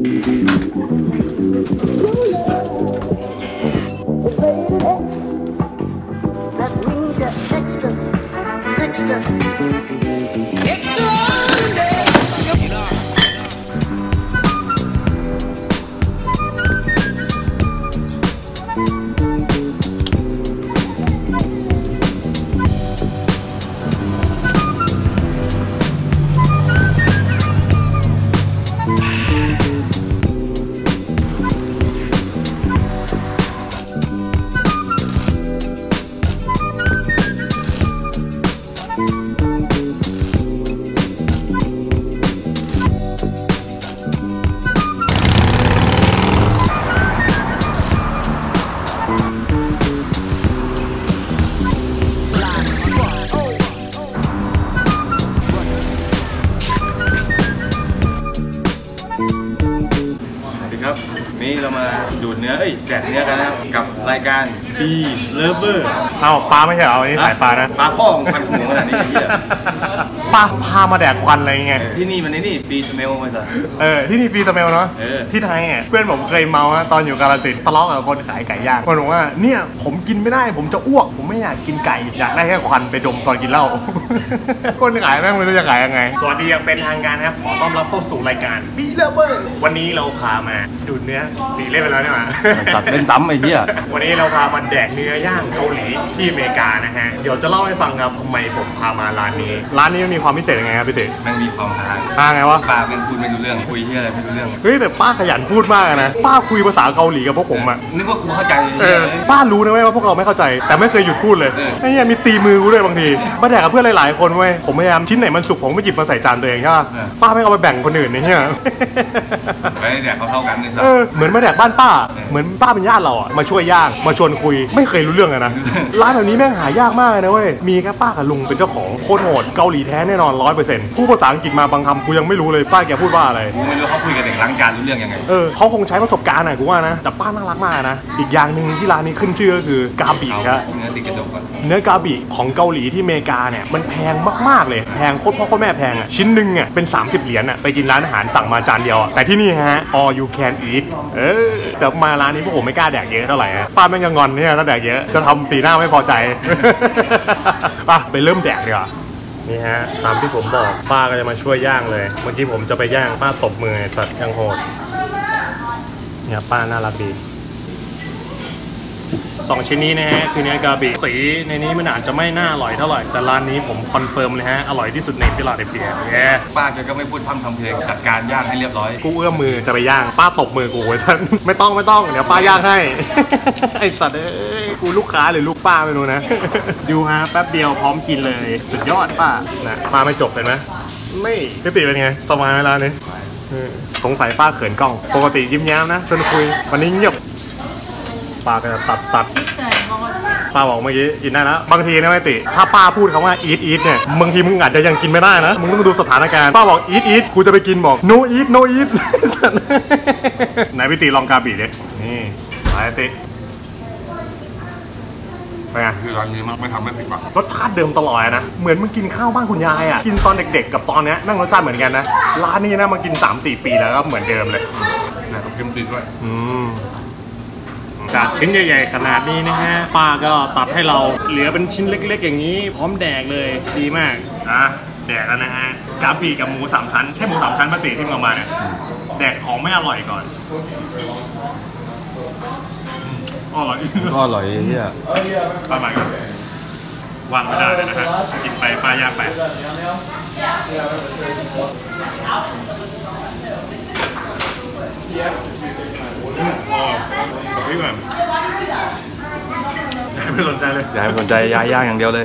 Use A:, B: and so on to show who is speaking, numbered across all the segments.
A: นี่เรามาดูดเนื้อแดกเนื้อกันนะครับกับรายการปีเลิฟเวอร์
B: เอาปลาไม่ใช่เอาอันนี้สายปลานะ
A: ปลาพ่อของพันขมูขนาดนี้เหี้ย
B: ปลาพามาแดกควันอะไรเงี้ย
A: ที่นี่มันนี่ปีสเมลมาสิ
B: ที่นี่ปีสเมลเนาะที่ไทยเพื่อนผมเคยเมาตอนอยู่กาฬสินธุ์ทะเลาะกับคนขายไก่ย่างคนบอกว่าเนี่ยผมกินไม่ได้ผมจะอ้วกผมไม่อยากกินไก่อยากได้แค่ควันไปดมตอนกินเหล้าคนขายแม่งไม่รู้จะขายยังไงสวัสดีอย่างเป็นทางการครับขอต้อนรับเข้าสู่รายการปีเลิฟเวอร์วันนี้เราพามาดูดเนื้อตีเล่นไปแล้วเนี่ย
A: ตัดเล่นซ้ำไอ้เหี้ย
B: วันนี้เราพามาแดกเนื้อย่างเกาหลีที่อเมริกานะฮะเดี๋ยวจะเล่าให้ฟังครับทำไมผมพามาร้านนี้มันมีความพิเศษยังไงครับพี่ติ๋
A: มันมีความฮา
B: ไงวะ
A: ป้าเป็นพูดไม่รู้เรื่องคุยเหี้ยอะไรไม่รู้เรื่อง
B: เฮ้ยแต่ป้าขยันพูดมากนะป้าคุยภาษาเกาหลีกับพวกผมอะ
A: นึกว่ากูเข้าใจ
B: ป้ารู้นะว่าพวกเราไม่เข้าใจแต่ไม่เคยหยุดพูดเลยไอ้เนี่ยมีตีมือกูด้วยบางทีมาแดกกับเพื่อนหลายๆคนเว้ยผมพยายามชิ้นไหนมันสุกผมไม่หยิบมาใส่จานตัวเองใช่ป่ะป้าไม่เอาไปแบ่งคนอื่นเนี่ย
A: ไม่แดกเขาเท่ากันเลย
B: เหมือนมาแดกบ้านป้าเหมือนป้าเป็นญาติเราอะมาช่วยย่างมาชวนคุยไม่เคยรู้เรื่องเลยนะร้านแบบนี้แม่งหายากมากเลยนะเว้ยมีแค่ป้ากับลุงเป็นเจ้าของโคตรโหดเกาหลีแท้แน่นอน 100% พูดภาษาอังกฤษมาบางคำกูยังไม่รู้เลยป้าแกพูดว่าอะไร
A: กูไม่รู้เขาคุยกับเด็กล้างจานรู้เรื่องยังไง
B: เขาคงใช้ประสบการณ์กูว่านะแต่ป้าน่ารักมากนะอีกอย่างหนึ่งที่ร้านนี้ขึ้นชื่อก็คือกาบิครับ
A: เนื้อติดกระดูก
B: เนื้อกาบิของเกาหลีที่อเมริกาเนี่ยมันแพงมากๆเลยแพงโคตรพ่อโคตรแม่แพงอ่ะชิ้นหนึ่งอ่ะเป็น30 เหรียญอ่ะไปกินร้านอาหารสั่งมาจานเดียวแต่ที่นี่ฮะ all you can eat แต่มาร้านนี้พวกผมไม่กล้าแดกเยอะเท่าไหร่ป้าแม่งยังงอนเนี่ยถ้าแดกเยอะจะทำสีหน้าไม่พอใจไปเริ่มแดกดีกว่านี่ฮะตามที่ผมบอกป้าก็จะมาช่วยย่างเลยเมื่อกี้ผมจะไปย่างป้าตบมือสัตว์ยังโหดเนี่ยป้าน่ารักดี2 ชิ้นนี้นะฮะคือเนื้อกาบิสีในนี้มันอาจจะไม่น่าอร่อยเท่าไหร่แต่ร้านนี้ผมคอนเฟิร์มเลยฮะอร่อยที่สุดในฟิลาเดลเฟีย
A: ป้าแกก็ไม่พูดพร่ำทำเพลงจัดการย่างให้เรียบร้อย
B: กูเอื้อมมือจะไปย่างป้าตบมือกูไว้ท่านไม่ต้องเดี๋ยวป้าย่างให้ไอสัตว์กูลูกค้าหรือลูกป้าไม่รู้นะดูฮะแป๊บเดียวพร้อมกินเลยสุดยอดป้านะป้าไม่จบเป็นไหมไม่ติเป็นไงสบายเวลานี้สงสัยป้าเขินกล้องปกติยิ้มแย้มนะชวนคุยวันนี้เงียบป้าก็ตัดป้าบอกเมื่อกี้กินได้แล้วบางทีนะไม่ติถ้าป้าพูดคำว่า eat เนี่ยบางทีมึงอาจจะยังกินไม่ได้นะมึงต้องดูสถานการณ์ป้าบอก eat กูจะไปกินบอก no eat ไหนพี่ติลองกาบิดินี่ไปติไปไง
A: คือร้านนี้มันไม่ทำให้ผิดหวัง
B: รสชาติเดิมตลอดนะเหมือนมึงกินข้าวบ้านคุณยายอ่ะกินตอนเด็กๆกับตอนนี้แม่งรสชาติเหมือนกันนะร้านนี้นะมากิน 3-4 ปีแล้วก็เหมือนเดิมเลย
A: นะครับกิมจิด้วย
B: จากชิ้นใหญ่ๆขนาดนี้นะฮะป้าก็ตัดให้เราเหลือเป็นชิ้นเล็กๆอย่างนี้พร้อมแดกเลยดีมากแดกแล้วนะฮะกาบิกับหมู3 ชั้นใช่หมู3 ชั้นปกติที่มึงเอามาเนี่ยแดกของไม่อร่อยก่อนอร่อย
A: เนี่ย
B: ป้าใหม่ก่อนวางไม่ได้เลยนะฮะกินไปป้าย่างไปพี่ก่อนไม่สนใจเลย
A: อย่าไม่สนใจย่างอย่างเดียวเลย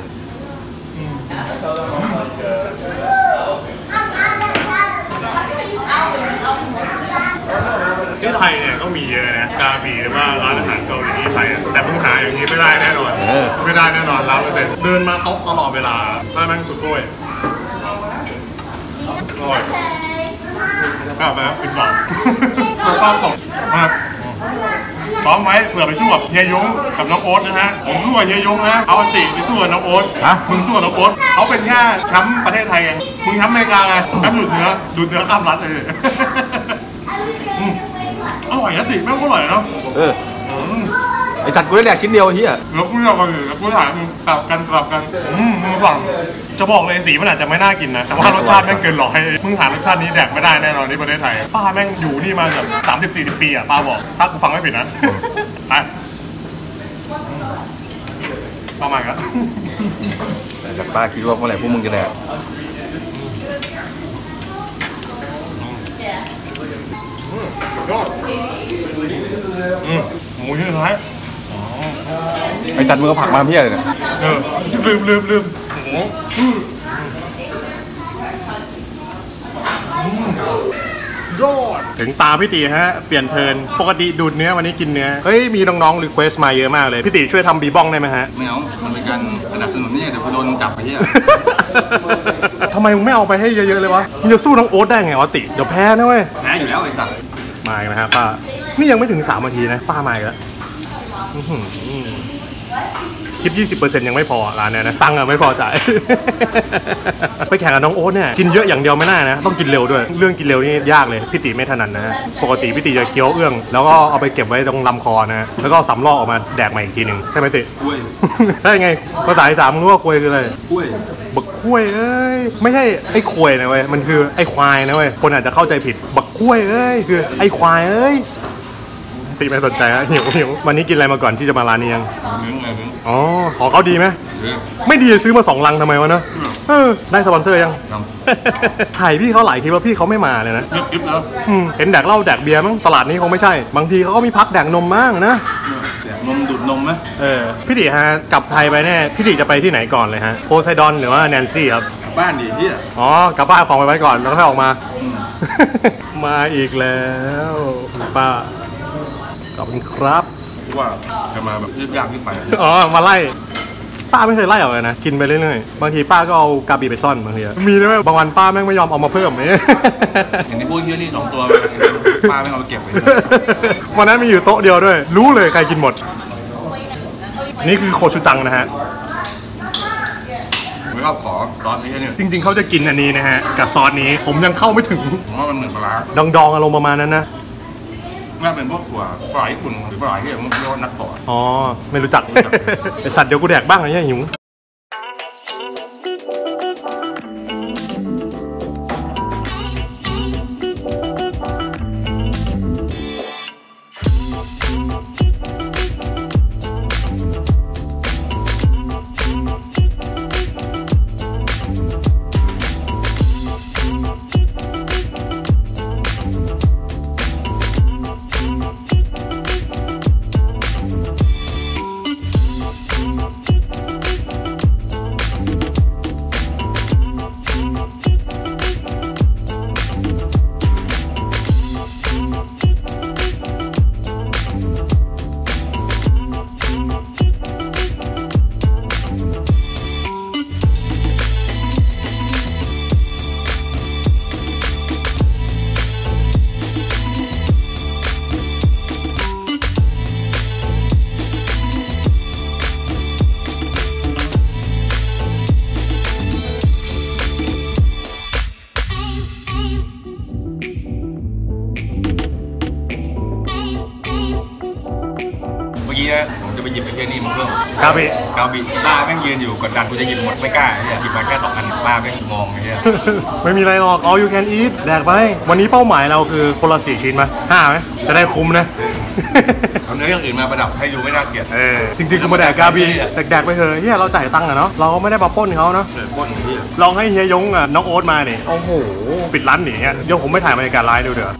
B: ที่ไทยเนี่ยก็มีเยอะนะกาบิหรือว่าร้านอาหารเกาหลีที่ไทยแต่ผมหาอย่างนี้ไม่ได้แน่นอน100%เดินมาโต๊ะตลอดเวลาถ้าแม่งสุดด้วยอร่อยข้าวไปแล้วกินก่อนข้าวตกมาซ้อมไว้เผื่อไปสู้กับเฮียยงกับน้องโอ๊ตนะฮะผมสู้กับเฮียยงนะเอาติไปสู้กับน้องโอ๊ตมึงสู้กับน้องโอ๊ตเขาเป็นแค่แชมป์ประเทศไทยไงมึงแชมป์อเมริกาไงแชมป์ดูดเนื้อข้ามรัฐเลยอร่อยนะติแม่งอร่อยเนาะ
C: ไอ้จัดกูได้แดกชิ้นเดียวเฮีย
B: แล้วกูอยากกันแล้วกูถามมึงกลับกันมึงฟังจะบอกเลยสีมันอาจจะไม่น่ากินนะแต่ว่ารสชาติแม่งเกินร้อยมึงหารสชาตินี้แดกไม่ได้แน่นอนที่ประเทศไทยป้าแม่งอยู่นี่มาแบบ30-40 ปีอ่ะป้าบอกถ้ากูฟังไม่ผิดนะไปประมาณนั้น
C: แต่ป้าคิดว่าเมื่อไหร่พวกมึงจะแดก
B: ยอดหมูที่สุดท้าย
C: ไอ้จัดมึงก็ผักมาเพี้ยเลยเนี่ย
B: ลืมยอดถึงตาพี่ตีฮะเปลี่ยนเทิร์นปกติดูดเนื้อวันนี้กินเนื้อเฮ้ยมีน้องๆรีเควสต์มาเยอะมากเลยพี่ตีช่วยทำบีบ้องได้ไหมฮะ
A: ไม่เอามันเป็นการสนับสนุนนี่เดี๋ยวกูโดนจับไปเหี้ย
B: ทำไมมึงไม่เอาไปให้เยอะๆเลยวะมึงจะสู้น้องโอ๊ตได้ไงวะติเดี๋ยวแพ้นะเว้ย
A: แพ้อยู่แล้วไอ้สัตว์
B: มาอีกนะฮะป้านี่ยังไม่ถึง3 นาทีนะป้ามาอีกแล้วคิด 20% ยังไม่พอร้านเนี้ยนะตังค์อะไม่พอจ่าย ไปแข่งกับน้องโอ๊ตเนี่ยกินเยอะอย่างเดียวไม่ได้นะต้องกินเร็วด้วยเรื่องกินเร็วนี่ยากเลยพี่ติไม่ถนัดนะปกติพี่ติจะเคี้ยวเอื้องแล้วก็เอาไปเก็บไว้ตรงลำคอนะแล้วก็สำลอกออกมาแดกใหม่อีกทีหนึ่งใช่ไหมติ
A: กล้วย
B: ได้ไงภาษาอีสานมึงรู้ว่าควยคืออะไร
A: กล้วย
B: บักควยเอ้ยไม่ใช่ไอ้ควยนะเว้ยมันคือไอ้ควายนะเว้ยคนอาจจะเข้าใจผิดบักควยเอ้ยคือไอ้ควายเอ้ยติไม่สนใจฮะหิววันนี้กินอะไรมาก่อนที่จะมาร้านนี้ยัง
A: มึงอะไรมึง
B: อ๋อของเขาดีไหมไม่ดีซื้อมา2 ลังทำไมวะเนอะได้สปอนเซอร์ยังถ่ายพี่เขาหลายคลิปว่าพี่เขาไม่มาเลยนะ
A: ยิบแล้ว
B: เห็นแดกเหล้าแดกเบียร์มั้งตลาดนี้คงไม่ใช่บางทีเขาก็มีพักแดกนมบ้างนะ
A: แดกนมดูดนมไหม
B: พี่ดิฮะกลับไทยไปแน่พี่ดิจะไปที่ไหนก่อนเลยฮะโพไซดอนหรือว่าแนนซี่ครับ
A: บ้านดิเหี้ย
B: อ๋อกลับบ้านเอาของไปไว้ก่อนแล้วค่อยออกมา มาอีกแล้วป้าขอบคุณครับ
A: ว่าจะมาแบบรีบยากรีบไป
B: อ๋อมาไล่ป้าไม่เคยไล่ออกเลยนะกินไปเรื่อยๆบางทีป้าก็เอากาบีไปซ่อนบางทีมีนะบางวันป้าแม่งไม่ยอมเอามาเพิ่มเนี่ย
A: อย่างที่พูดเหี้ยนี่2 ตัวป้าไม่เอาไปเก็บไว้
B: วันนั้นมีอยู่โต๊ะเดียวด้วยรู้เลยใครกินหมดนี่คือโคชูจังนะฮะ
A: ไม่ชอบขอซอสนี้เนี่ย
B: จริงๆเขาจะกินอันนี้นะฮะกับซอสนี้ผมยังเข้าไม่ถึง
A: ผมว่ามันเหมือนปลาร้า
B: ดองๆอารมณ์ประมาณนั้นนะ
A: น่าเป็นพวกถั่วปลาญี่ปุ่นหรือปลาที่ผมเรียกว่านักต่อ
B: อ๋อไม่รู้จัก ไอสัตว์เดี๋ยวกูแดกบ้างอะไรเงี้ยหิว
A: กี้นะผมจะไปหยิบไอ้เหี้ยนี่มาเพิ่ม
B: กาบิ
A: กาบิป้าแม่งยืนอยู่กดดันกูจะหยิบหมดไม่กล้าไอ้เหี้ยหยิบมาแค่2 อันป้าแม่งมองไอ้เหี้ย
B: ไม่มีอะไรหรอก all you can eat แดกไปวันนี้เป้าหมายเราคือคนละ4 ชิ้นมา5ไหมจะได้คุ้มนะ
A: เอาเนื้ออย่างอื่นมาประดับให้ดูไม่น่าเกลียด
B: จริงๆคือมาแดกกาบีแดกไปเถอะเฮียเราจ่ายตังค์อะเนาะเราก็ไม่ได้มาปล้นเขาเนาะ
A: ป้นไอ้เหี้ย
B: ลองให้เฮียยงอะน้องโอ๊ตมาเนี่ยโอ้โหปิดร้านหนีอะเดี๋ยวผมไม่ถ่ายบรรยากาศไลฟ์ดูเดี๋ยว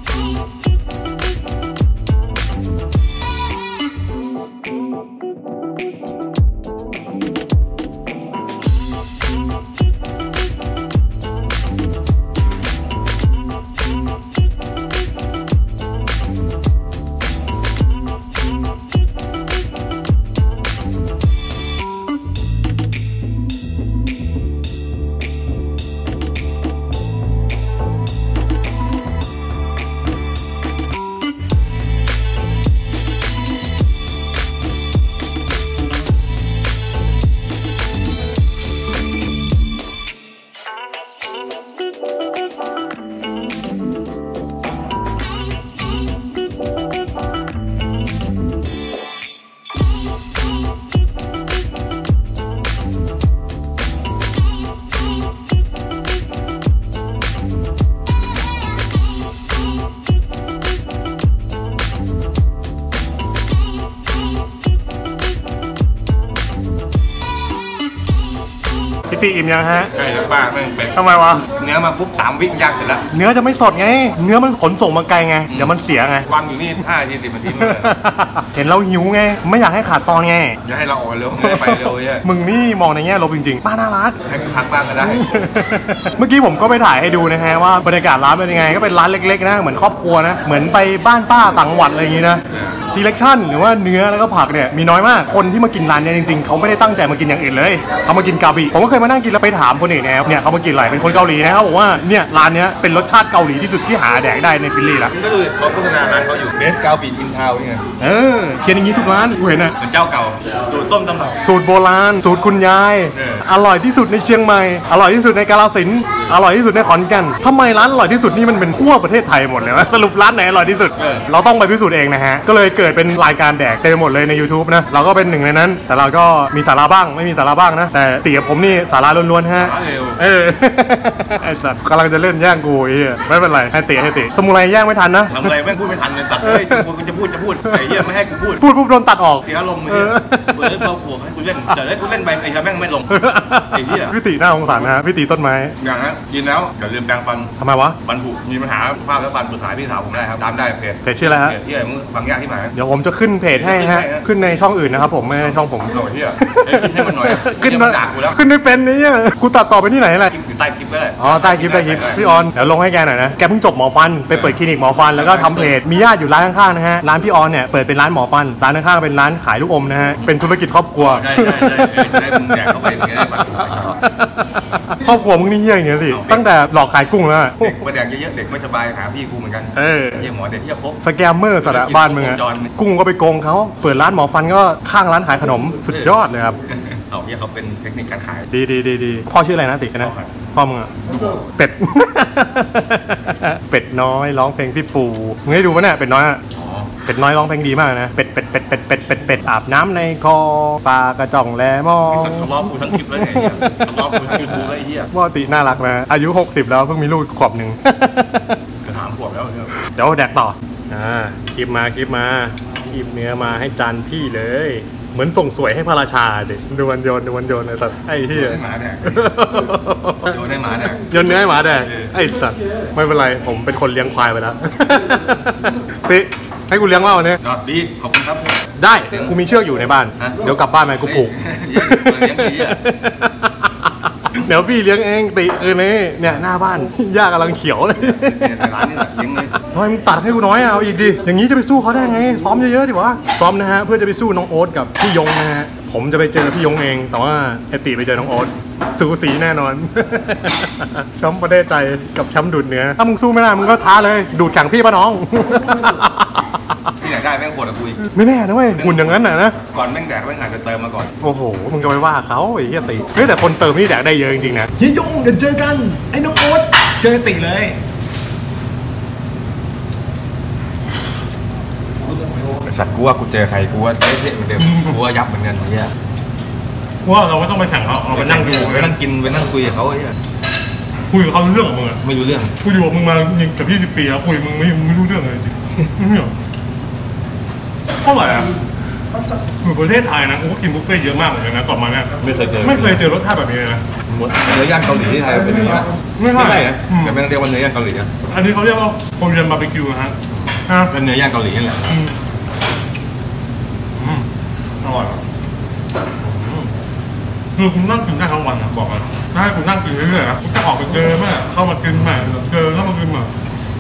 B: พี่ตีอิ่มยังฮะ
A: ใช่แล้วป้าแม่งเป็น
B: ทำไมวะ
A: เนื้อมาปุ๊บ3 วิย่างเสร็จแล้ว
B: เนื้อจะไม่สดไง เนื้อมันขนส่งมาไกลไง เดี๋ยวมันเสียไง
A: วางอยู่นี่5-20 นาทีมันเลย
B: เห็นเราหิวไง ไม่อยากให้ขาดตอนไง
A: จะให้เราอ่อนเร็วไม่ได้ไปเร็วเนี่ย
B: มึงนี่มองในแง่ลบจริงๆ ป้าน่ารัก
A: ให้พักบ้างก็ได้
B: เมื่อกี้ผมก็ไปถ่ายให้ดูนะฮะว่าบรรยากาศร้านเป็นยังไง ก็เป็นร้านเล็กๆนะ เหมือนครอบครัวนะ เหมือนไปบ้านป้าต่างจังหวัดอะไรอย่างงี้นะ selection หรือว่าเนื้อแล้วก็ผักเนี่ยมีน้อยมาก คนที่มากินร้านเนี่ยจริงๆเขาไม่ได้ตั้งใจมากินอย่างอื่นเลยเขามากินกาบิผมก็เคยมานั่งกินแล้วไปถามคนอื่นเนี่ยเขามากินอะไรเป็นคนเกาหลีนะเขาบอกว่าเนี่ยร้านเนี้ยเป็นรสชาติเกาหลีที่สุดที่หาแดกได้ในฟิลลี่ละ
A: ก็ดูเขาโฆษณาร้านเขาอยู่เบสเกาบีอินทาวนี่ไง
B: เขียนอย่างนี้ทุกร้านกูเห็นอะ
A: เป็นเจ้าเก่าสูตรต้มตำรับ
B: สูตรโบราณสูตรคุณยาย อร่อยที่สุดในเชียงใหม่อร่อยที่สุดในกาฬสินธุ์อร่อยที่สุดในขอนแก่นทำไมร้านอร่อยที่สุดนี่มันเป็นทั่วประเทศไทยหมดเลยวะสรุปร้านไหนอร่อยที่สุดเราต้องไปพิสูจน์เองนะฮะก็เลยเกิดเป็นรายการแดกเต็มหมดเลยใน YouTube นะเราก็เป็นหนึ่งในนั้นแต่เราก็มีสาระบ้างไม่มีสาระบ้างนะแต่ตีกับผมนี่สาระล้วนๆฮะไอ้สัตว์กำลังจะเล่นแย่งกูไอ้เหี้ยไม่เป็นไรให้ตีสมุไรแย่งไม่ทันนะ
A: ทำอะไรแม่งพูดไม่ทันเลยสัตว์เอ้ยกูจะพูดไอ้เหี้ยไม่ให้กูพูด
B: พูดปุ๊บโดนตัดออก
A: เสียอารมณ์เลยเปิดเบาหัวให้กูเล่นแต่ให้กูเล่นไปไอ้แม่งไม่ลงไอ้เหี้ย
B: พี่ตีน่าสงสารนะฮะพี่ตีต้นไม้
A: อย่างนั้นกินแล้วอย่าลืมแปรงฟัน
B: ทำไมวะ
A: ฟันผุมีปัญหาภาพและฟันปรึกษาพี่สาวผมได้ครับตามได้เพจ
B: เพจชื่ออะไรฮะ
A: เพจที่ไอ้มึงฟังยากที่ไหน
B: เดี๋ยวผมจะขึ้นเพจให้ฮะขึ้นในช่องอื่นนะครับผมไม่ใช่ช่องผม
A: โหลดที่อ่ะขึ้นให้มันหน่อย
B: ขึ้น
A: มา
B: มา
A: ด่ากูแล้ว
B: ขึ้นไม่เป็นนี่กูตัดต่อไปที่ไหนแหละ
A: อยู่ใต้คลิปก็ได้
B: อ๋อใต้คลิปพี่ออนเดี๋ยวลงให้แกหน่อยนะแกเพิ่งจบหมอฟันไปเปิดคลินิกหมอฟันแล้วก็ทำเพจมีญาติอยู่ร้านข้างๆนะฮะร้านพี่ออนเนี่ยเปิดเป็นร้านหมอฟันร้านข้างๆเป็นร้านขายลูกอมนะฮะเป็นธุรกิจครอบครัว
A: ใช่ได้มึงแดกเข้าไปอย่างเงี้ยได้บัตร
B: ครอบครัวมึงนี่เหี้ยอย่างเงี้ยสิตั้งแต่หลอกขายกุ้งแล้วอะ
A: เด็กมาแดกเยอะๆเด็กไม่สบายหาพี่กูเหมือนกันเยี่ยหมอเด็กที่ครบ
B: สแกมเมอร์สระบ้านมึงอะกุ้งก็ไปโกงเขาเปิดร้านหมอฟันก็ข้างร้านขายขนมสุดยอดเลยครับ
A: เอาเฮียเขาเป็นเทคนิคการขาย
B: ดีพ่อชื่ออะไรนะติ๊กนะพ่อมึงอะเป็ด เป็ดน้อยร้องเพลงพี่ปู่มึงให้ดูปะเนี่ยเป็ดน้อยอะเป็ดน้อยร้องเพลงดีมากนะเป็ดอาบน้ำในคอปลากระจ่องแลมอ
A: เขาล้อกูทั้งคลิปแล้วไงเขาล้อกูทั้งยูทูบแล้วไอ้เหี้ย
B: ว่าติน่ารักนะอายุ60แล้วเพิ่งมีลูกขวบหนึ่ง
A: จะถามขวบแล้ว
B: เดี๋ยวแดกต่อคลิปมาหยิบเนื้อมาให้จานพี่เลยเหมือนส่งสวยให้พระราชาดิดูวันโยนไอ้สัตว์ไอ้ที่
A: ให้หมาแดกโยนให้หมาแดก
B: โยนเนื้อให้หมาแดกไอ้สัตว์ไม่เป็นไรผมเป็นคนเลี้ยงควายไปแล้ว ปิให้กูเลี้ยงว่าวันนี้
A: ดีขอบคุณครับ
B: ได้กูมีเชือกอยู่ในบ้านเดี๋ยวกลับบ้านไปกูผูก เดี๋ยวพี่เลี้ยงเองติคืนนี้เนี่ยหน้าบ้านหญ้ากำลังเขียวเลย
A: ร้านนี้เลี้ยงเลย
B: ทำไมมึงตัดให้กูน้อยเอาอีกดิอย่างนี้จะไปสู้เขาได้ไงซ้อมเยอะๆดิวะซ้อมนะฮะเพื่อจะไปสู้น้องโอ๊ตกับพี่ยงนะฮะผมจะไปเจอพี่ยงเองแต่ว่าไอติไปเจอน้องโอ๊ตสูสีแน่นอน แชมป์ประเทศใจกับแชมป์ดูดเนื้อถ้ามึงสู้ไม่ได้มึงก็ท้าเลยดูดแข่งพี่ปะน้อง
A: ที่ไหนได้แม่งโคตรคุย
B: ไม่แน่นะเว้ยหุ่นอย่างนั้นน่ะนะ
A: ก่อนแม่งแดกแม่งอาจจะเติมมาก่อน
B: โอ้โหมึงจะไปว่าเขาไอ้เหี้ยติเฮ้ยแต่คนเติมนี่แดกได้เยอะจริงๆนะ
D: เฮียยงเดี๋ยวเจอกัน ไอ้น้องโอ๊ตเจอติเลย
A: สัตว์กูว่ากูเจอใครกูว่าเจ๊เหมือนเดิมกูว่ายับเหมือนกันเฮีย
B: ว่าเราไม่ต้องไปแข่งเขาเอาไปนั่งดู
A: ไปนั่งกินไปนั่งคุยกับเขาเฮีย
B: คุยกับเขาเรื่องของมึงอะ
A: ไม่รู้เรื่อง
B: กูอยู่กับมึงมาเกือบ20 ปีแล้วคุยมึงไม่รู้เรื่องเลยจริงเนี่ยเท่าไหร่อะอยู่ประเทศไทยนะกูก็กินบุฟเฟ่ต์เยอะมากเหมือนกันนะก่อนมาเนี่ย
A: ไม่เคยเจอ
B: ไม่เคยเจอรสชาติแบบนี้เลยนะ
A: เนื้อย่างเกาหลีที่ไทยเป็นอย่างนี้
B: ไม่ใช่
A: นะแต่ไม่ต้องเรียกว่าเนื้อย่างเกาหลีอะ
B: อันนี้เขาเรียกว่าโคเรียนบาร์บีคิวนะฮะ
A: เป็นเนื้อย่างเกาหลีนี่แหละ
B: อร่อยคือคุณนั่งกินได้ทั้งวันนะบอกเลยถ้าให้คุณนั่งกินเรื่อยๆนะคุณจะออกไปเจอแม่เข้ามากินแม่เจอเข้ามากินมา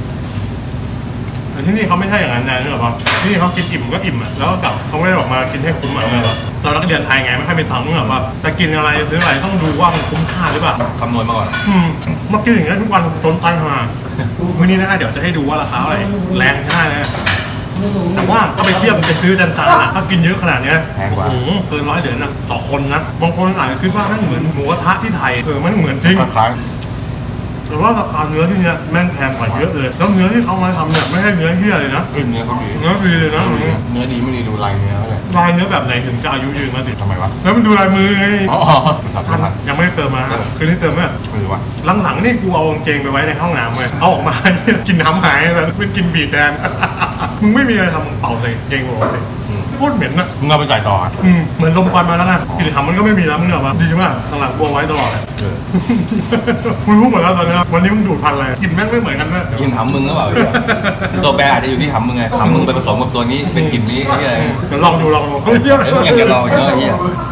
B: แต่ที่นี่เขาไม่ใช่อย่างนั้นนะนึกออกป่ะที่นี่เขากินอิ่มก็อิ่มอ่ะแล้วก็กลับเขาไม่ได้บอกมากินให้คุ้มอ่ะเรานักเรียนไทยไงไม่ค่อยมีตังค์นึกออกป่ะแต่กินอะไรซื้ออะไรต้องดูว่ามันคุ้มค่าหรือเปล่า
A: คำนวณมาก่อน
B: มากินอย่างนี้ทุกวันจนตายห่าวันนี้นะเดี๋ยวจะให้ดูว่าราคาอะไรแรงใช่ไหมแต่ว่าก็ไปเทียบไปซื้อจานๆอ่ะถ้ากินเยอะขนาดนี้โอ้โหเกิน100 เหรียญนะต่อคนนะบางคนอาจจะคิดว่ามันเหมือนหมูกระทะที่ไทยมันเหมือนจริง
A: คล้าย
B: แต่ว่าราคาเนื้อที่เนี้ยแม่งแพงกว่าเยอะเลยแล้วเนื้อที่เขามาทำเนี่ยไม่ใช่เนื้อเหี้ยเลยนะ
A: เนื้อเขาดี
B: เนื้อดีเลยนะ
A: เนื้อดีไม่ดีดูลายเนื้อเลย
B: ลายเนื้อแบบไหนถึงจะอายุยืนมาสิ
A: ทำไมวะ
B: แล้วมันดูลายมือไง
A: อ๋อ
B: ท่านยังไม่ได้เติมมาคืนนี้เติมไหม
A: ไม่รู้วะ
B: หลังๆนี่กูเอากางเกงไปไว้ในห้องน้ำเลยเอาออกมากินน้ำหายแต่ไม่กินบีแทน มึงไม่มีอะไรทำมึงเป่าใส่กางเกงหัวสิโคตรเหม็นนะ
C: มึงเอาไปจ่ายต่อ
B: เหมือนลมควันมาแล้วไงกลิ่นหำมันก็ไม่มีแล้วมึงเหรอวะดีมากข้างหลังบวงไว้ตลอดมึงรู้หมดแล้วตอนนี้วันนี้มึงดูดพันอะไรกลิ่นแม่งไม่เหมือนกันนะ
C: กินหำมึงหรือเปล่าตัวแปรอาจจะอยู่ที่หำมึงไงหำมึงไปผสมกับตัวนี้เป็นกลิ่นนี้ที่อะไร
B: เดี๋ยวลองดูเฮ้ยเยี่ยม
C: เอ้ยมึงอยากจะลองเยอะไอ้เหี้ย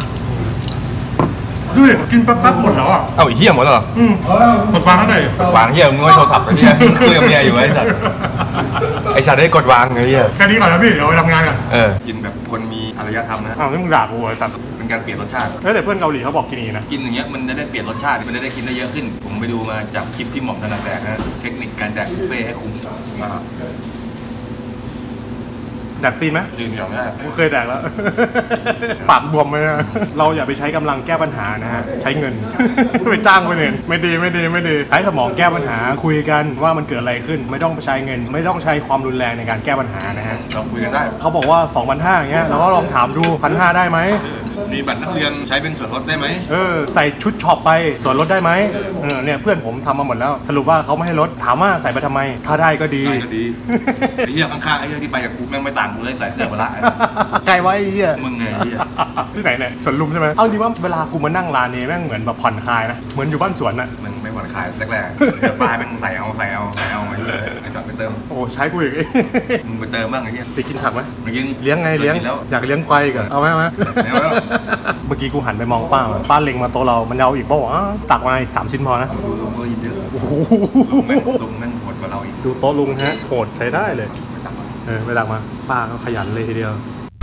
B: ดูดิกินแป๊บๆหมดแล้วอ่ะ
C: เอ้าไอ้เหี้ยหมดแล้วเหรอก
B: ดวางเท่าไหร่
C: วางเหี้ยมึงไม่โทรศัพท์ไอ้เหี้ยมึงคุยกับเมียอยู่ไอ้สัตว์ไอ้สัตว์ได้กดวางไอ้เหี้ย
B: แค่นี้ก่อนนะพี่เดี๋ยวไปทำงานกัน
A: กินแบบคนมีอารยธรรมนะ
B: อ้าวนี่มึงด่ากูไอ้สัตว์
A: เป็นการเปลี่ยนรสชาติ
B: แต่เพื่อนเกาหลีเขาบอกกินอย่างนี้นะ
A: กินอย่างเงี้ยมันจะได้เปลี่ยนรสชาติมันจะได้กินได้เยอะขึ้น ผมไปดูมาจากคลิปที่หม่อมถนัดแดกนะเทคนิคการแดกบุฟเฟ่ให้คุ้มมา
B: แดกตีนไหม
A: ยืนอยู่ไม่ได้
B: กูเคยแดกแล้ว ปากบวมเลยนะเราอย่าไปใช้กำลังแก้ปัญหานะฮะใช้เงิน ไปจ้างคนอื่นไม่ดีใช้สมองแก้ปัญหาคุยกันว่ามันเกิดอะไรขึ้น ไม่ต้องใช้เงิน ไม่ต้องใช้ความรุนแรงในการแก้ปัญหานะฮะ
A: เราคุยกันได้
B: เขาบอกว่า 2,500อย่างเงี้ยเราก็ลองถามดู 1,500ได้ไหม
A: มีบัตรนักเรียนใช้เป็นส่วนลดได้ไหม
B: ใส่ชุดช็อปไปส่วนลดได้ไหมเนี่ยเพื่อนผมทำมาหมดแล้วสรุปว่าเขาไม่ให้ลดถามว่าใส่ไปทำไมถ้าได้ก็ดี
A: ได้ก็ดีไอ้เหี้ยข้างๆไอ้เหี้ยที่ไปกับกูแม่งไม่ต่างกูเลยใส่เสื้อมาละ
B: ไกลไว้ไอ้เหี้ย
A: มึงไงไอ้เหี้ย
B: ที่ไหนเนี่ยสวนลุมใช่ไหมเอาจริงว่าเวลากูมานั่งร้านนี้แม่งเหมือนแบบผ่อนคลายนะเหมือนอยู่บ้านสวนน่ะ
A: มันไม่ผ่อนคลายแรกๆเดี๋ยวปลายแม่งใส่เอามาอยู่เลยไอ้จอดไปเติม
B: โอ้ใช้กูอีก
A: มึงไปเติมบ้างไอ้เหี้ย
B: ติกินผักไหม
A: มากิน
B: เลี้ยงไงเลี้ยง
A: กินแล้ว
B: อยากเลี้ยงควายกันเอาไหมเอาไหม
A: แล้ว
B: เมื่อกี้กูหันไปมองป้าเล็งมาโต๊ะเรามันเอาอีกป่าวะตักมาอีก3 ชิ้นพอนะ
A: ลุงก็ยินเยอะ
B: โอ้โห
A: ลุงแม่งโหดกว่าเราอีก
B: ดูโต๊ะลุงฮะโหดใช้ได้เลยไม่ตักมาป้าก็ขยันเลยทีเดียว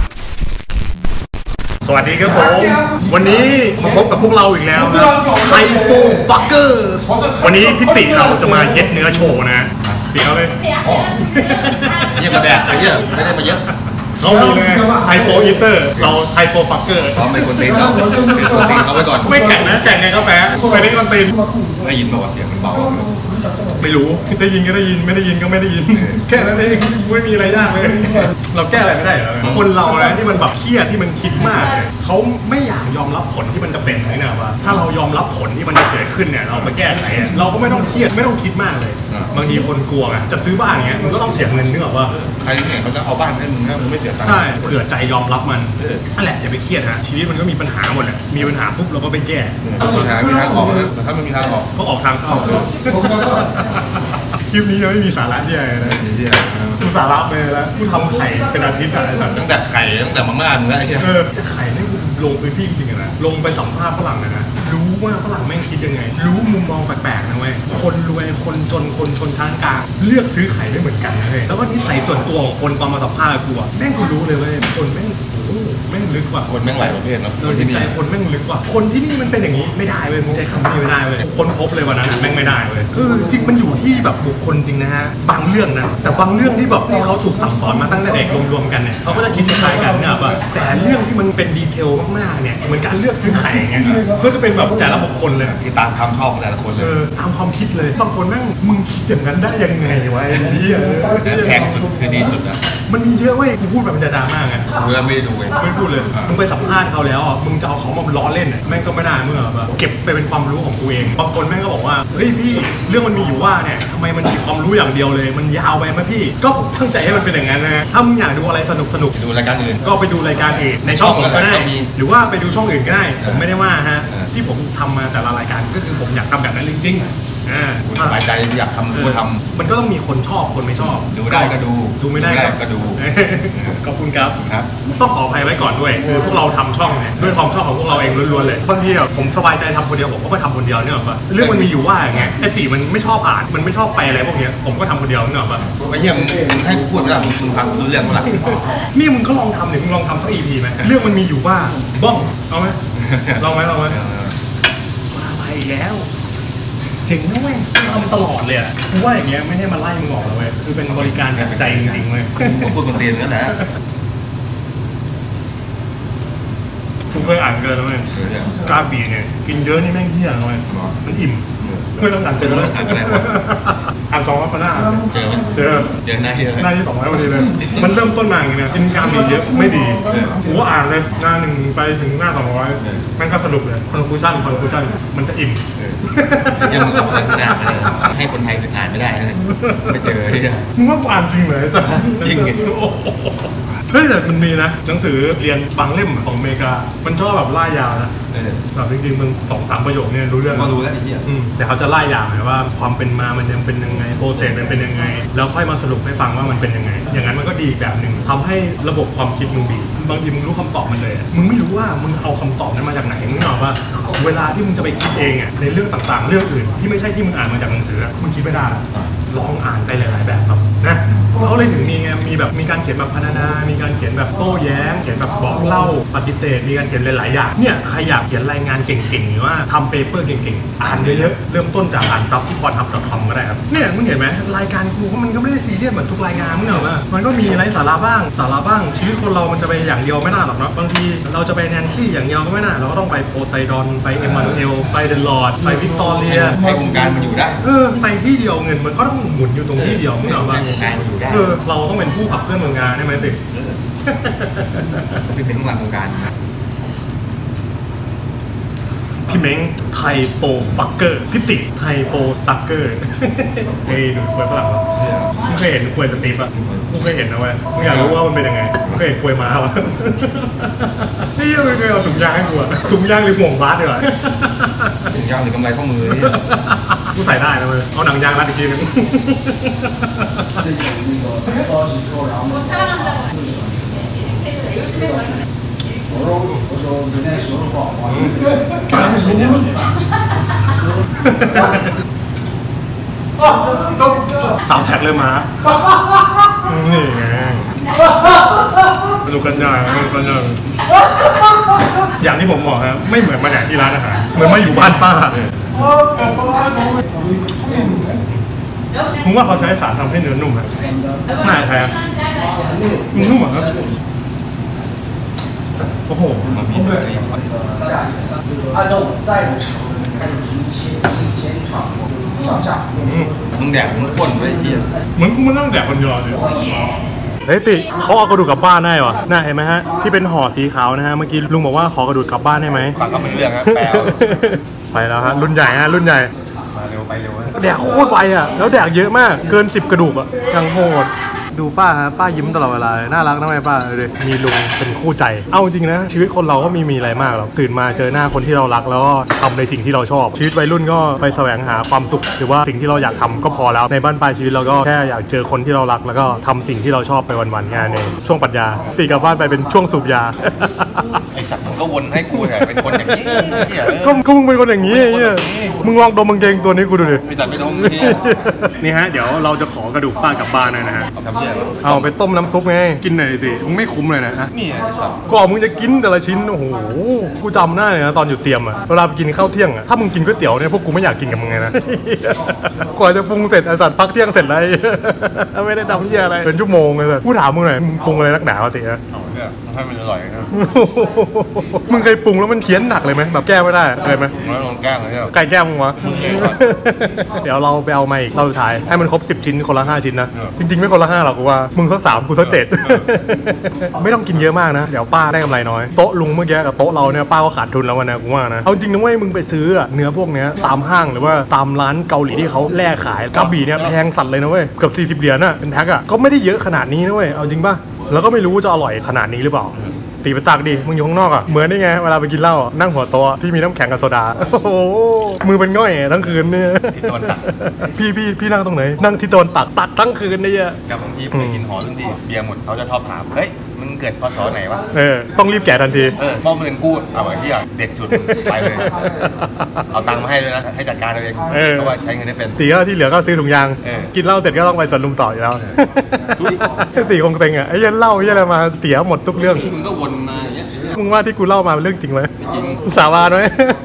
B: สวัสดีครับผมวันนี้มาพบกับพวกเราอีกแล้วนะไทโปฟักเกอร์สวันนี้พี่ติเราจะมาเย็ดเนื้อโชว์นะติเอาเลย
A: เหี้ยมาแดกไอ้เหี้ยไม่ได้มาเยอะ
B: เขามีเลยไทโปอีเตอร์เราไทโปฟักเกอร์
A: เขาเป็นคนตีนเขาเป็นคนตีนเขาไว้ก่อน
B: ไม่แข่งนะแข่งไงก็แพ้ไปได้กันตีน
A: ได้ยินป่าวเสียงมันเบา
B: ไม่รู้ได้ยินก็ได้ยินไม่ได้ยินก็ไม่ได้ยิน แค่นั้นเองไม่มีอะไรยากเลยเราแก้อะไรไม่ได้เหรอคนเรานะที่มันแบบเครียดที่มันคิดมากเนี่ยเขาไม่อยากยอมรับผลที่มันจะเป็นนี่นะว่าถ้าเรายอมรับผลที่มันจะเกิดขึ้นเนี่ยเราไปแก้ไขเราก็ไม่ต้องเครียดไม่ต้องคิดมากเลยบางทีคนกลัวไงจะซื้อบ้านอย่างเงี้ยมันก็ต้องเสียเงินนึกออกว่า
A: ใครเนี่ยเขาจะเอาบ้านให้มึงนะมึงไม่เสียตังค์
B: ใช่เผื่อใจยอมรับมันนั่นแหละอย่าไปเครียดฮะชีวิตมันก็มีปัญหาหมดแหละมีปัญหาปุ๊บเราก็ไปแก้
A: มีทางออกนะแต่ถ้ามันมีทางออก
B: ก็ออกทางเข้าคลิปนี้ยังไม่มีสาระใหญ่นะคุณสาระไปแล้วคุณทำไข่เป็นอาทิตย์อะไรสัตว์
A: ตั้งแต่ไก่ตั้งแต่มาม่ามึงแล้วไอ้เหี้ย
B: ไข่นี่ลงพื้นที่จริงๆนะลงไปสัมภาษณ์ฝรั่งนะรู้ว่าฝรั่งแม่งคิดยังไง รู้มุมมองแปลกๆนะเว้ยคนรวยคนจนคนชนชั้นกลางเลือกซื้อไข่ไม่เหมือนกันนะเว้ยแล้วก็นิสัยส่วนตัวของคนตอนมาสัมภาษณ์กูอะแม่งกูรู้เลยเว้ยคนแม่งโอ้แม่งลึกกว่า
A: คนแม่งหลายประเภทเนาะ
B: เราจิตใจคนแม่งลึกกว่าคนที่นี่มันเป็นอย่างนี้ไม่ได้เว้ยมึงใช้คำนี้ไม่ได้เว้ยคนพบเลยวันนั้นแม่งไม่ได้เว้ยจริงมันอยู่ที่แบบบุคคลจริงนะฮะบางเรื่องนะแต่บางเรื่องที่แบบที่เขาถูกสั่งสอนมาตั้งแต่เด็กรวมๆกันเนี่ยเขาก็จะคิดคล้ายๆกันเนี่ยว่าแต่เรื่องที่มันเป็นดีเทลมากๆเนี่ยเหมือนการเลือกซื้อไข่อย่างเงี้ยก็จะเป็นแบบแต่ละบุคคลเลย
A: ที่ตามความชอบของแต่ละคนเลย
B: ตามความคิดเลยบางคนแม่งมึงคิดอย่างนั้นได้ยังไงวะไอ้เหี้ย
A: แพงสุดคือดีสุดนะ
B: มันมีเยอะเว้ยกูพูดแบบมันจะดราม่าไง
A: เพื่อไม่ได้ดูไง
B: ไม่พูดเลย มึงไปสัมภาษณ์เขาแล้วอ่ะมึงจะเอาเขามาล้อเล่นอ่ะแม่งก็ไม่ได้เมื่อแบบเก็บไปเป็นความรู้ของกูเอง บางคนแม่งก็บอกว่า เฮ้ยพี่เรื่องมันมีอยู่ว่าเนี่ยทำไมมันมีความรู้อย่างเดียวเลย มันยาวไปไหมพี่ ก็ผมตั้งใจให้มันเป็นอย่างนั้นนะถ้ามึงอยากดูอะไรสนุก
A: ดูรายการอื่น
B: ก็ไปดูรายการอื่นในช่องผมก็ได้ หรือว่าไปดูช่องอื่นก็ได้ ผมไม่ได้ว่าฮะ ที่ผมทำมาแต่ละรายการก็คือผมอยากทำแบบนั้นจริงๆ
A: สบายใจอยากทำก็ท
B: มันก็ต้องมีคนชอบคนไม่ชอบ
A: ำดูได้ก็ดู
B: ดูไม่ได้
A: ก็ดู
B: ขอบคุณครับ
A: ครับ
B: ต้องขออภัยไว้ก่อนด้วยคือพวกเราทำช่องเนี่ยด้วยความชอบของพวกเราเองล้วนๆเลยบางทีอะผมสบายใจทำคนเดียวผมก็ไปทำคนเดียวเนี่ยหรอปะเรื่องมันมีอยู่ว่าอย่างเงี้ยไอ้ตีมันไม่ชอบอ่านมันไม่ชอบไปอะไรพวกเนี้ยผมก็ทำคนเดียวเนี่ยหรอปะ
A: ไอ้เหี้ยมึงให้กูพูดเวลามึงฟังดูเรื่องเมื่อไหร่
B: นี่มึงก็ลองทำหนึ่งมึงลองทำสัก EP ไหมเรื่องมันมีอยู่ว่าบ้องเอาไหมลองไหมมาไปแล้วเจ๋งนะเว้ยทำตลอดเลยอ่ะกูว่าอย่างเงี้ยไม่ให้มาไล่มึงออกเลยเว้ยคือเป็นบริการจากใจจริงๆเว้ย
A: ผมพูดคนเตียนนั่นแหละ
B: กูเคยอ่านเกินแล้วเว้ยกาบีเนี่ยกินเยอะนี่แม่งเหี้ยเลยมันอิ่มไม่ต้องอ่านเจอแล้ว
A: อ่านอะไรวะ
B: อ่าน200พอหน้า
A: เจอไหม
B: เจอ
A: เจอหน้าที่เลย
B: หน้าที่200พอดีเลยมันเริ่มต้นมาอย่างเงี้ยจินการมีเยอะไม่ดีกูก็อ่านเลยหน้า1ไปถึงหน้า200มันก็สรุปเลยคอนคลูชั่นมันจะอิ่ม
A: ยังมึงเอาอะไรอ่านเลยให้คนไทยอ่านไม่ได้เลยไม่เจอที่จะ
B: มึงว่ากูอ่านจริงเหรอจ๊ะ
A: จริงไง
B: เฮ้ยแต่มันมีนะหนังสือเรียนบางเล่มของอเมริกามันชอบแบบไล่ยาวนะแบบจริงๆมึง2-3 ประโยคเนี่ยรู้เรื่อง
A: ก็รู้แล้วไอ้เหี้ย
B: แต่เขาจะไล่ยาวไงว่าความเป็นมามันยังเป็นยังไงโปรเซสมันเป็นยังไงแล้วค่อยมาสรุปให้ฟังว่ามันเป็นยังไงอย่างนั้นมันก็ดีอีกแบบหนึ่งทำให้ระบบความคิดมึงดีบางทีมึงรู้คำตอบมันเลยมึงไม่รู้ว่ามึงเอาคำตอบนั้นมาจากไหนมึงบอกว่าเวลาที่มึงจะไปคิดเองอ่ะในเรื่องต่างๆเรื่องอื่นที่ไม่ใช่ที่มึงอ่านมาจากหนังสือมึงคิดไม่ได้ลองอ่านไปหลายๆแบบครับนะเขาเลยถึงมีไงมีแบบมีการเขียนแบบพรรณนามีการเขียนแบบโต้แย้งเขียนแบบบอกเล่าปฏิเสธมีการเขียนหลายๆอย่างเนี่ยใครอยากเขียนรายงานเก่งๆหรือว่าทำเปเปอร์เก่งๆอ่านเยอะๆเริ่มต้นจากอ่านซับที่pornhub.com ก็ได้ครับเนี่ยมึงเห็นไหมรายการกูมันก็ไม่ได้ซีเรียสเหมือนทุกรายงานมึงเหรอวะมันก็มีไร้สาระบ้างชีวิตคนเรามันจะไปอย่างเดียวไม่ได้หรอกเนาะบางทีเราจะไปแนนซี่อย่างเดียวก็ไม่ได้เราก็ต้องไปโพไซดอนไปเอมมานูเอลไปเดลอร์ดไปวิกตอเรีย
A: ให้วงการมันอยู่ได้
B: ไปที่เดียวเงินมันก็ต้องหมุนอยู่ตรงที่เดียวมึงเหรอวะ
A: ให้วงการมันอยู่ได้
B: เราต้องเป็นผู้ขับเคลื่อนวงการใช่ไหมสิ
A: เป็นผู้หลังวงการ
B: พี่เม้งไทโปฟักเกอร์พี่ติไทโปซักเกอร์เฮ้ยดูควยฝรั่งวะมึงเคยเห็นควยสตีฟอ่ะมึงเคยเห็นนะเว้ยมึงอยากรู้ว่ามันเป็นยังไงมึงเคยเห็นควยม้าวะนี่ยังไม่เคยเอาถุงยางให้กูอ่ะถุงยางหรือหม่วงบาสดีกว่า
A: ถุงยางหรือกำไรข้อมือเนี่ย
B: กูใส่ได้นะเว้ยเอาหนังยางรัดอีกทีนึงสามแท็กเลยมานี่ไงดูกันอย่างอย่างที่ผมบอกครับไม่เหมือนมาแดกที่ร้านอาหารเหมือนมาอยู่บ้านป้าผมว่าเขาใช้สารทำให้เนื้อนุ่มอะน่าใช่อะมันนุ่มเหรอครับโอ้โห
A: มันมีแบบนี้
E: 按照我们在的时候开始逐一切一场上下。
A: มึงแดกมึงป้นไว้เหี้ย
B: เหมือนกูมานั่งแดกคนเดียวเลยเฮ้ยติเขาเอากระดูกกลับบ้านได้วะน่าเห็นไหมฮะที่เป็นห่อสีขาวนะฮะเมื่อกี้ลุงบอกว่าขอกระดูกกลับบ้านได้ไหม
A: ฟังก็ไม่รู้เรื่องฮะแปล
B: ไปแล้วฮะรุ่นใหญ่ฮะรุ่นใหญ่
C: มาเร็วไปเร็ว
B: แดกโคตรไวอ่ะแล้วแดกเยอะมากเกิน10กระดูกอ่ะยังโหดดูป้าฮะป้ายิ้มตลอดเวลาน่ารักนะแม่ป้าเลยมีลุงเป็นคู่ใจเอาจริงนะชีวิตคนเราก็มีอะไรมากหรอกตื่นมาเจอหน้าคนที่เรารักแล้วก็ทำในสิ่งที่เราชอบชีวิตวัยรุ่นก็ไปแสวงหาความสุขหรือว่าสิ่งที่เราอยากทำก็พอแล้วในบ้านปลายชีวิตเราก็แค่อยากเจอคนที่เรารักแล้วก็ทำสิ่งที่เราชอบไปวันๆงานในช่วงปัญญาตีกลับบ้านไปเป็นช่วงสูบยา
A: ไอสัตว์มึงก็วนให้กูแต่เป็นคนอย่างนี้เหี้ย
B: ก็มึงเป็นคนอย่างนี้เนี่ยมึงลองดมมึงเกงตัวนี้กูดูดิ
A: ไอสัตว์ไม่ต้องนี่
B: นี่ฮะเดี๋ยวเราจะขอกระดูกป้ากลับบ้านนะฮะ
A: เอาทำเหี้ย
B: เอาไปต้มน้ำซุปไงกินหน่อยดิมึงไม่คุ้มเลยนะ
A: นี่ไอสัตว์
B: ก่อนมึงจะกินแต่ละชิ้นโอ้โหกูจำได้เลยนะตอนอยู่เตรียมอะเวลาไปกินข้าวเที่ยงอะถ้ามึงกินก๋วยเตี๋ยวเนี่ยพวกกูไม่อยากกินกับมึงไงนะ กว่าจะปรุงเสร็จไอ้สัตว์พักเที่ยงเสร็จเลยไม่ได้ทำเหี้ยอะไรเป็นชั่วโมงเลยกูถามมึงหน่อยมึงปรุงอะไรนักหนาวะตินะ
A: เอาเนี่ยให้มันอร่อยนะ
B: มึงเคยปรุงแล้วมันเพี้ยนหนักเลยไหมแบบแก้ไม่ได้เคยไหม
A: แล้วลองแกล้งเลยเนี่ย
B: ไก่แก้มมึงวะ
A: มึงเองก่อน
B: เดี๋ยวเราไปเอามาอีกเราสุดท้ายให้มันครบ10 ชิ้นคนละ5 ชิ้นนะจริงๆไม่คนละ5หรอกกูว่ามึงสัก3กูสัก7ไม่ต้องกินเยอะมากนะเดี๋ยวป้าได้กำไรน้อยโต๊ะลุงเมื่อกี้กับโต๊ะเราเนี่ยป้าก็ขาดทุนแล้วนะกูว่านะเอาจริงนะเว้ยมึงไปซื้อเนื้อพวกเนี้ยตามห้างหรือว่าตามร้านเกาหลีที่เขาแล่ขายกระบี่เนี่ยแพงสัตว์เลยนะเว้ยเกือบ40 เหรียญน่ะเป็นแพ็คอะก็ไม่ได้เยอะขนาดนี้นะเว้ยเอาจริงป่ะแล้วก็ไม่รู้จะอร่อยขนาดนี้หรือเปล่าตีไปตักดิมึงอยู่ข้างนอกอ่ะเหมือนนี่ไงเวลาไปกินเหล้านั่งหัวโต๊ะที่มีน้ำแข็งกับโซดาโอ้โหมือเป็นง่อยทั้งคืนเนี่ย
A: ที่ตะวันตัก
B: พี่นั่งตรงไหนนั่งที่ตะวันตักทั้งคืนเนี่ย
A: กับบางทีไปกินหอรุ่นดีเบียร์หมดเขาจะชอบถามเฮ้ยมึงเกิดพศไหนวะ
B: ต้องรีบแกะทันที
A: มอบมาถึงกูเอาไอ้ที่เด็กสุดไปเลยเอาตังค์มาให้ด้วยนะให้จัดการเอาเองเพราะว่าใช้เงินได้เป็น
B: ตีก็ที่เหลือก็ซื้อถุงยางกินเหล้าเสร็จก็ต้องไปสวนลุมต่ออยู่แล้วตีคงเต็งอ่ะไอ้ยันเหล้าไอ้ยันอะไรมาเสียหมดทุกเรื่อง
A: มึงก็วนมาอย่างเงี้ย
B: มึงว่าที่กูเล่ามาเป็นเรื่องจริงไหม
A: จริง
B: สาบานไหม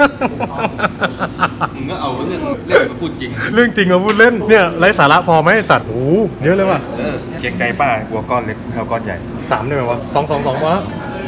A: มึงก็เอาเรื่องเล่นมาพูดจริง
B: เรื่องจริงมาพูดเล่นเนี่ยไร้สาระพอไหมสัตว์โอ้เยอะเลยว่ะ
C: เกรงใจป้ากลัวก้อนเล็กเท่าก้อนใหญ่
B: 3ได้ไหมวะ2 2 2พอแล้ว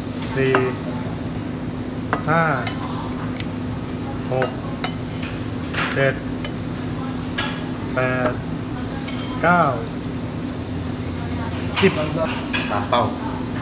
B: 4 5 6 7 8 9 10
C: ตามเป้า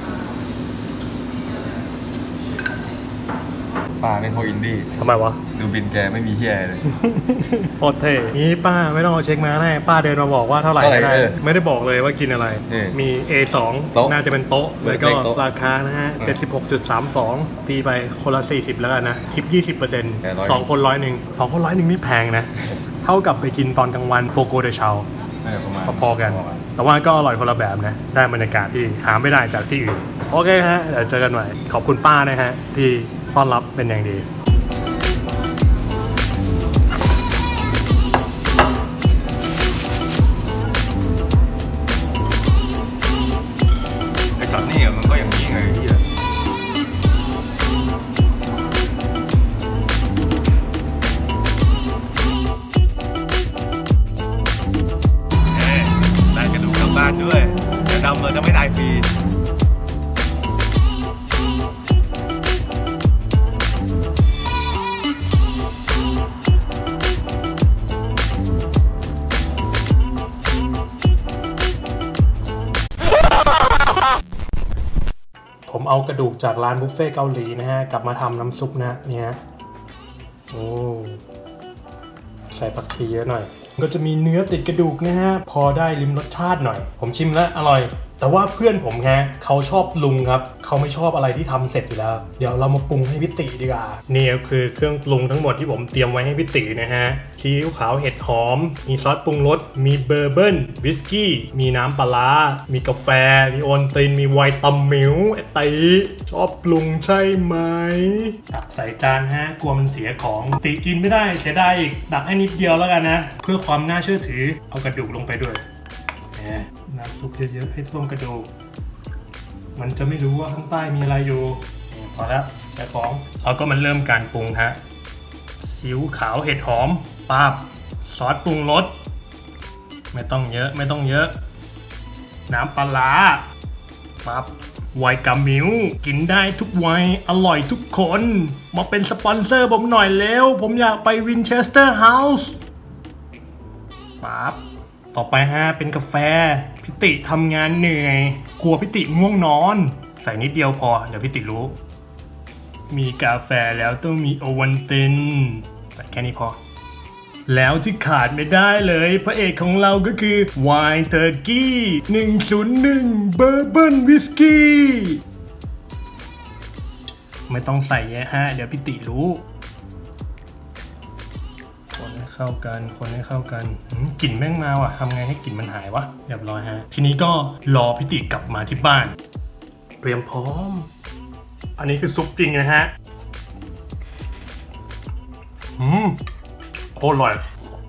C: ป้าไม่โคอินดี้
B: ทำไมวะ
C: ดูบินแกไม่มีเฮียเลย
B: โคตรเท่นี้ป้าไม่ต้องเอาเช็คมาให้ป้าเดินมาบอกว่าเท่าไหร่ก็ได้ไม่ได้บอกเลยว่ากินอะไร มี A2 น่าจะเป็นโต๊ะแล้วก็ราคานะฮะ 76.32 ตีไปคนละ40แล้วกันนะทิป 20% 2 คน100 2 คน100นี่แพงนะท่ากับไปกินตอนกลางวันโฟโกเดชา
C: ประมาณ
B: พอๆกัน แต่ว่าก็อร่อยคนละแบบนะได้บรรยากาศที่หาไม่ได้จากที่อื่นโอเคฮะเดี๋ยวเจอกันใหม่ขอบคุณป้านะฮะที่ต้อนรับเป็นอย่างดี
A: ไอ้สัตว์นี่มันก็อย่างนี้ไงพี่อะได้กระดูกกลับบ้านด้วยเสือดำเราจะไม่ตายฟรี
B: ผมเอากระดูกจากร้านบุฟเฟ่เกาหลีนะฮะกลับมาทำน้ำซุปนะเนี่ยโอ้ใส่ผักชีเยอะหน่อยก็จะมีเนื้อติดกระดูกนะฮะพอได้ริมรสชาติหน่อยผมชิมแล้วอร่อยแต่ว่าเพื่อนผมฮะเขาชอบปรุงครับเขาไม่ชอบอะไรที่ทำเสร็จอยู่แล้วเดี๋ยวเรามาปรุงให้พี่ติดีกว่านี่ก็คือเครื่องปรุงทั้งหมดที่ผมเตรียมไว้ให้พี่ตินะฮะซีอิ๊วขาวเห็ดหอมมีซอสปรุงรสมีเบอร์เบิลวิสกี้มีน้ำปลามีกาแฟมีโอนตินมีไวตามิลไอติชอบปรุงใช่ไหมตักใส่จานฮะกลัวมันเสียของติกินไม่ได้เสียดายอีกตักให้นิดเดียวแล้วกันนะเพื่อความน่าเชื่อถือเอากระดูกลงไปด้วยน้ำซุปเยอะๆให้ท่วมกระดูกมันจะไม่รู้ว่าข้างใต้มีอะไรอยู่พอแล้วใส่ของเราก็มันเริ่มการปรุงฮะซีอิ๊วขาวเห็ดหอมป๊าบซอสปรุงรสไม่ต้องเยอะไม่ต้องเยอะน้ำปลาปั๊บไวน์กามิลกินได้ทุกวัยอร่อยทุกคนมาเป็นสปอนเซอร์ผมหน่อยเร็วผมอยากไปวินเชสเตอร์เฮาส์ปั๊บต่อไปฮะเป็นกาแฟพิติทำงานเหนื่อยกลัวพิติง่วงนอนใส่นิดเดียวพอเดี๋ยวพิติรู้มีกาแฟแล้วต้องมีโอวัลตินใส่แค่นี้พอแล้วที่ขาดไม่ได้เลยพระเอกของเราก็คือไวน์เทอร์กี้101เบอร์เบิลวิสกี้ไม่ต้องใส่เยอะฮะเดี๋ยวพิติรู้คนให้เข้ากันคนให้เข้ากันกลิ่นแม่งมาว่ะทำไงให้กลิ่นมันหายวะเรียบร้อยฮะทีนี้ก็รอพิติกลับมาที่บ้านเตรียมพร้อมอันนี้คือซุปจริงนะฮะโคตรอร่อย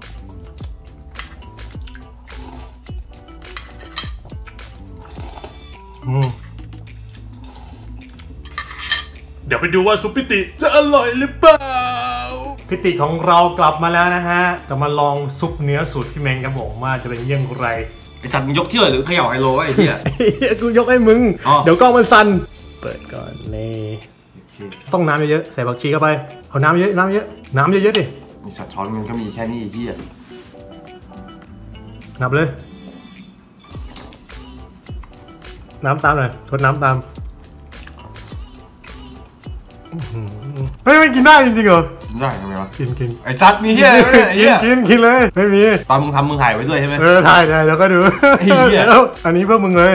B: เดี๋ยวไปดูว่าซุปพิติจะอร่อยหรือเปล่าพิติของเรากลับมาแล้วนะฮะจะมาลองซุปเนื้อสูตรพี่เม้งครับผมว่าจะเป็นเยี่ยงไร
A: ไอ้จัดมึงยกเที่ยวหรือเขย่าไฮโลไอ้เหี้ย
B: กูยกให้มึงเดี๋ยวกล้องมันสั่นเปิดก่อนนี่ต้องน้ำเยอะๆใส่ผักชีเข้าไปเอาน้ำเยอะน้ำเยอะน้ำเยอะๆดิ
A: มีสัตว์ช้อนมันก็มีแค่นี้ไอ้เหี้ย
B: นับเลยน้ำตามหน่อยทดน้ำตามเฮ้ยไม่กินได้จริงๆเหรอ
A: ได้ทำไมวะ
B: กิน
A: ไอ้จัดมีเหี้ยอะไรไม่ได้ไอ้เหี้ย
B: กินเลยไม่มี
A: ตอนมึงทำมึงถ่ายไว้ด้วยใช่ไหม
B: ถ่ายแล้วก็ดู
A: ไอ้เหี้ย
B: อันนี้เพื่อมึงเลย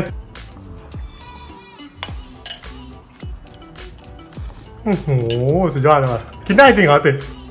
B: โอ้โหสุดยอดเลยว่ะกินได้จริงเหรอติ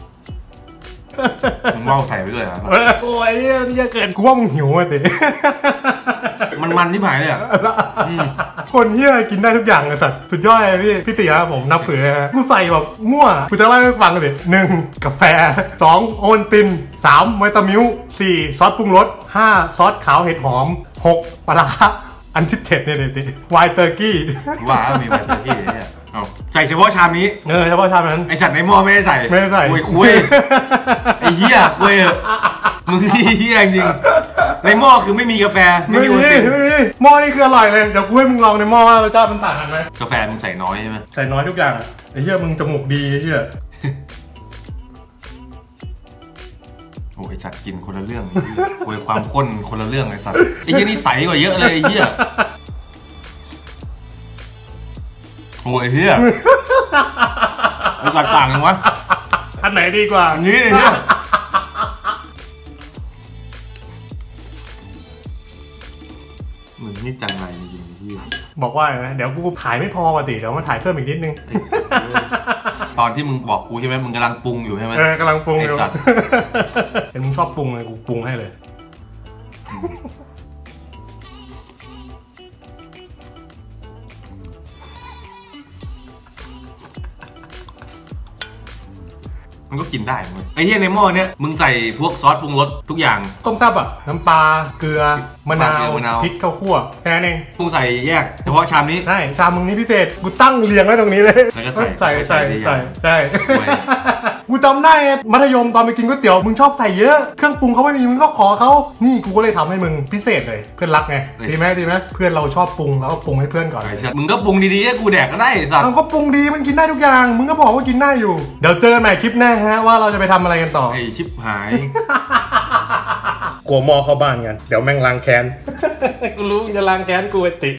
A: มึงเล่าถ่ายไว้ด้วยเหรอ
B: โอ้ยนี่เกินกูว่ามึงหิวอ่ะติ
A: มันที่หมายเลยอ่ะ
B: คนเหี้ยกินได้ทุกอย่างเลยสัตว์สุดยอดเลยพี่ติครับผมนับถือเลยฮะกูใส่แบบมั่วกูจะเล่าให้ฟังเลย1กาแฟ2โอวัลติน3ไวตามิล4ซอสปรุงรส5ซอสขาวเห็ดหอม6ปลาอันที่7เนี่ยติไวน์เทอร์กี้
A: ว่ามีไวน์เทอร์กี้เนี่ยใส่เฉพาะชามนี้
B: เฉพาะชามนั้น
A: ไอสัตว์ในหม้อไม่ได้ใส่คุยไอเหี้ยคุยมึงนี่เหี้ยจริงในหม้อคือไม่มีกาแฟ
B: ไม่มีหม้อนี่คืออร่อยเลยเดี๋ยวกูให้มึงลองในหม้อว่ารสชาติมันต่างกันไหม
A: กาแฟมึงใส่น้อยใช่ไหม
B: ใส่น้อยทุกอย่างไอเหี้ยมึงจมูกดีไอเหี้ย
A: โอ้ยจัดกินคนละเรื่องคุยความข้นคนละเรื่องไอสัตว์ไอเหี้ยนี่ใสกว่าเยอะเลยไอเหี้ยโอ้ยเฮียมันต่างกันวะ
B: อันไหนดีกว่า
A: อันนี้เนี่ยมึงนี่จังไรจริงๆพี่
B: บอกว่าไงเดี๋ยวกูถ่ายไม่พอปกติเดี๋ยวมาถ่ายเพิ่มอีกนิดนึง
A: ตอนที่มึงบอกกูใช่ไหมมึงกำลังปรุงอยู่ใช่ไหม
B: กำลังปรุงอยู่เป็นมึงชอบปรุงเลยกูปรุงให้เลย
A: มันก็กินได้เว้ยไอ้เหี้ยในหม้อเนี้ยมึงใส่พวกซอสปรุงรสทุกอย่าง
B: ต้มแซ่บอ่ะน้ำปลาเกลือมะนาวพริกข้าวคั่วแค่นั้นเอง
A: ปรุงใส่แยกเฉพาะชามนี้
B: ใช่ชามมึงนี้พิเศษกูตั้งเรียงไว้ตรงนี้เลย
A: แล้วก็ใส่
B: กูจำได้มัธยมตอนไปกินก๋วยเตี๋ยวมึงชอบใส่เยอะเครื่องปรุงเขาไม่มีมึงก็ขอเขานี่กูก็เลยทำให้มึงพิเศษเลยเพื่อนรักไงดีไหมเพื่อนเราชอบปรุงแล้วก็ปรุงให้เพื่อนก่อน
A: มึงก็ปรุงดีๆให้กูแดกก็ได้สัตว์
B: มึงก็ปรุงดีมันกินได้ทุกอย่างมึงก็บอกว่ากินได้อยู่เดี๋ยวเจอกันใหม่คลิปหน้าฮะว่าเราจะไปทำอะไรกันต่อ
A: ไอชิบหาย
B: กลัวมอเข้าบ้านกันเดี๋ยวแม่งล้างแค้นกูรู้จะล้างแค้นกูไอติ